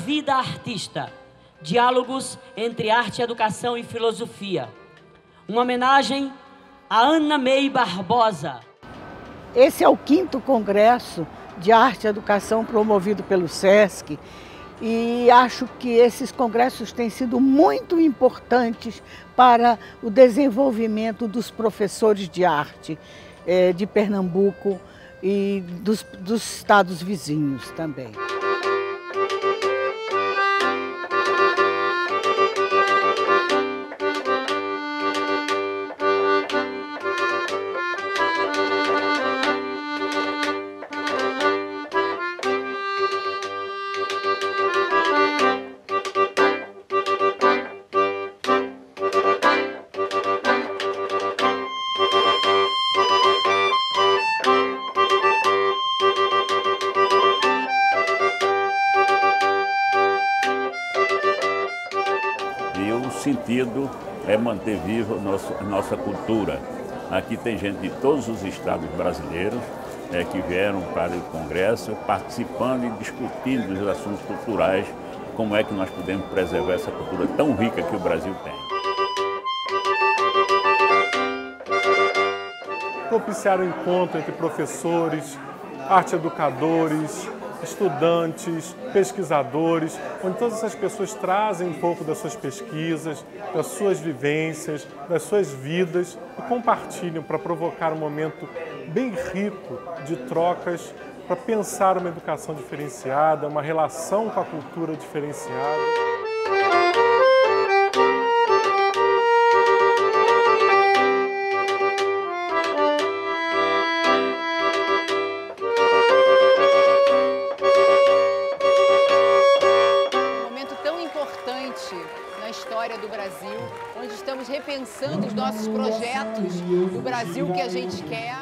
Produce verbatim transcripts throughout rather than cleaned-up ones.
Vida Artista, diálogos entre arte, educação e filosofia. Uma homenagem a Ana May Barbosa. Esse é o quinto congresso de arte e educação promovido pelo SESC e acho que esses congressos têm sido muito importantes para o desenvolvimento dos professores de arte eh, de Pernambuco e dos, dos estados vizinhos também. E o sentido é manter viva nosso, a nossa cultura. Aqui tem gente de todos os estados brasileiros é, que vieram para o Congresso participando e discutindo os assuntos culturais, como é que nós podemos preservar essa cultura tão rica que o Brasil tem. Propiciar o encontro entre professores, arte-educadores, estudantes, pesquisadores, onde todas essas pessoas trazem um pouco das suas pesquisas, das suas vivências, das suas vidas e compartilham para provocar um momento bem rico de trocas, para pensar uma educação diferenciada, uma relação com a cultura diferenciada. Na história do Brasil, onde estamos repensando os nossos projetos do Brasil que a gente quer.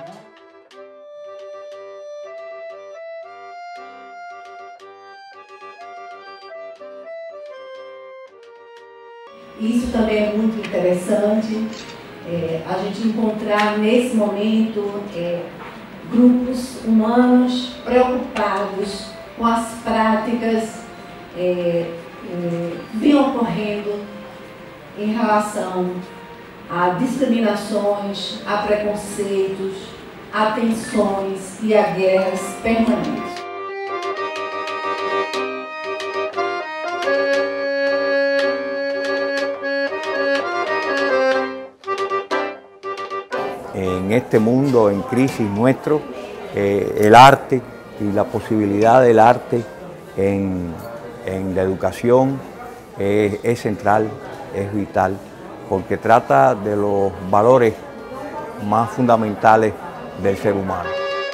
Isso também é muito interessante, é, a gente encontrar nesse momento é, grupos humanos preocupados com as práticas é, vem ocorrendo em relação a discriminações, a preconceitos, a tensões e a guerras permanentes. En este mundo en crisis nuestro, eh, el arte y la posibilidad del arte en en la educación es, es central, es vital, porque trata de los valores más fundamentales del ser humano.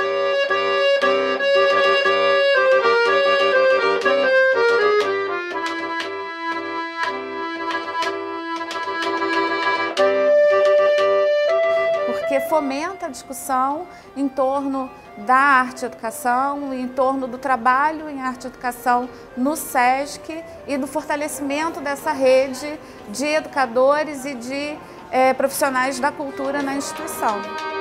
Porque fomenta a discussão em torno da arte e educação, em torno do trabalho em arte e educação no SESC e do fortalecimento dessa rede de educadores e de eh, profissionais da cultura na instituição.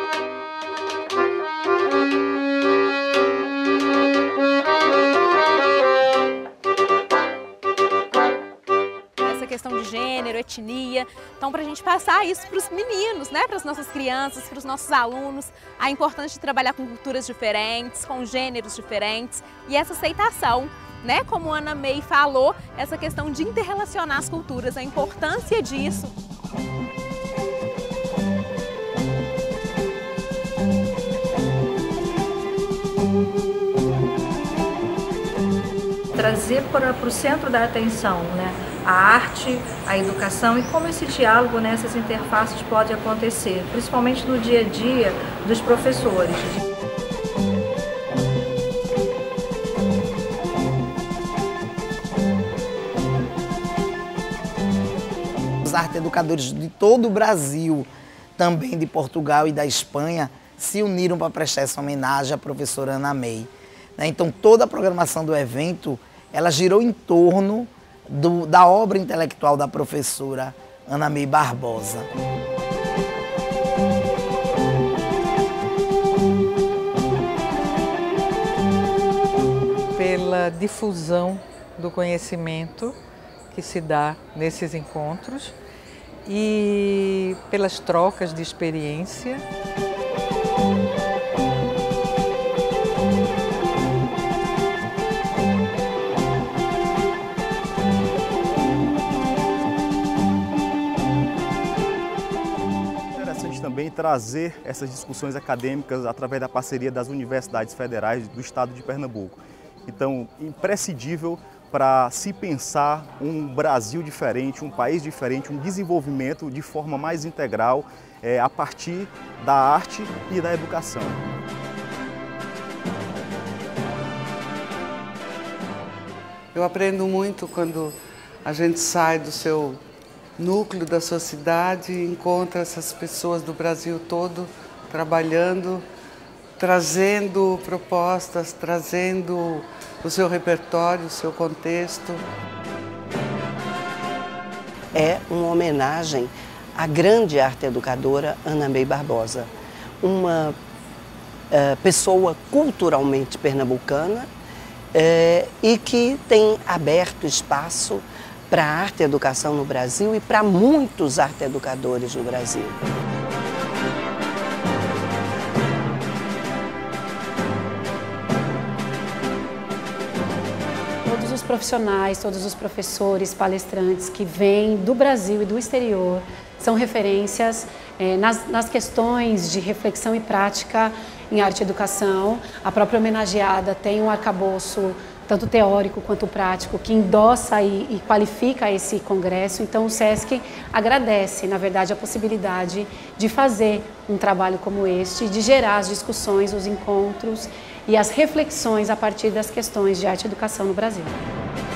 Questão de gênero, etnia, então para a gente passar isso para os meninos, né, para as nossas crianças, para os nossos alunos, a importância de trabalhar com culturas diferentes, com gêneros diferentes e essa aceitação, né, como a Ana May falou, essa questão de interrelacionar as culturas, a importância disso. Trazer para, para o centro da atenção, né, a arte, a educação e como esse diálogo nessas interfaces pode acontecer, principalmente no dia a dia dos professores. Os arte-educadores de todo o Brasil, também de Portugal e da Espanha, se uniram para prestar essa homenagem à professora Ana May. Então toda a programação do evento ela girou em torno do, da obra intelectual da professora Ana May Barbosa. Pela difusão do conhecimento que se dá nesses encontros e pelas trocas de experiência. Também trazer essas discussões acadêmicas através da parceria das universidades federais do estado de Pernambuco. Então, imprescindível para se pensar um Brasil diferente, um país diferente, um desenvolvimento de forma mais integral é, a partir da arte e da educação. Eu aprendo muito quando a gente sai do seu núcleo da sua cidade e encontra essas pessoas do Brasil todo trabalhando, trazendo propostas, trazendo o seu repertório, o seu contexto. É uma homenagem à grande arte educadora Ana May Barbosa, uma uh, pessoa culturalmente pernambucana uh, e que tem aberto espaço para a arte e educação no Brasil e para muitos arte-educadores no Brasil. Todos os profissionais, todos os professores, palestrantes que vêm do Brasil e do exterior são referências eh, nas, nas questões de reflexão e prática em arte e educação. A própria homenageada tem um arcabouço tanto teórico quanto prático, que endossa e, e qualifica esse congresso. Então o SESC agradece, na verdade, a possibilidade de fazer um trabalho como este, de gerar as discussões, os encontros e as reflexões a partir das questões de arte e educação no Brasil.